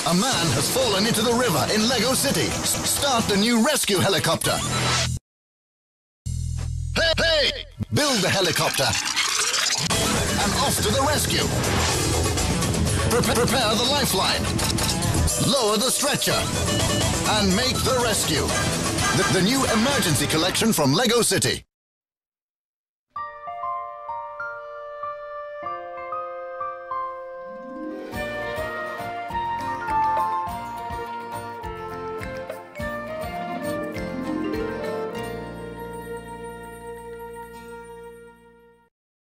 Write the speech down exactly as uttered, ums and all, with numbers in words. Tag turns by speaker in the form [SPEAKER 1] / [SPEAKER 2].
[SPEAKER 1] A man has fallen into the river in Lego City. S- start the new rescue helicopter. Hey, hey! Build the helicopter. And off to the rescue. Pre- prepare the lifeline. Lower the stretcher. And make the rescue. The, the new emergency collection from Lego City.